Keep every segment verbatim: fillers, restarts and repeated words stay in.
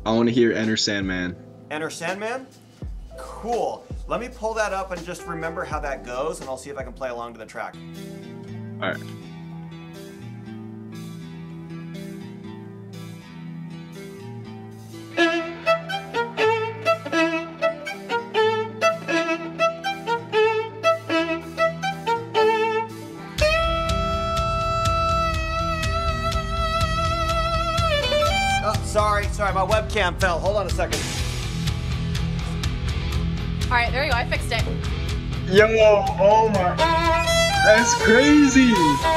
I want to hear Enter Sandman. Enter Sandman? Cool. Let me pull that up and just remember how that goes, and I'll see if I can play along to the track. All right. Oh, sorry, sorry, my webcam fell. Hold on a second. All right, there you go. I fixed it. Yo, oh my, that's crazy.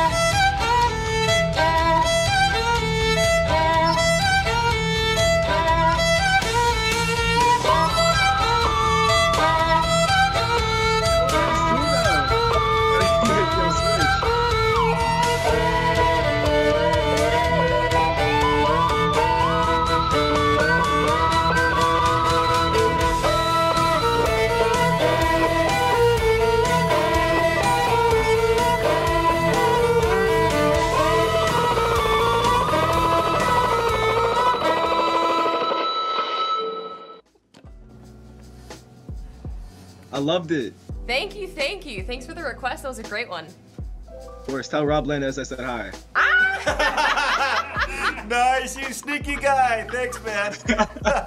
I loved it. Thank you, thank you. Thanks for the request. That was a great one. Of course, tell Rob Landis I said hi. Ah! Nice, you sneaky guy. Thanks, man.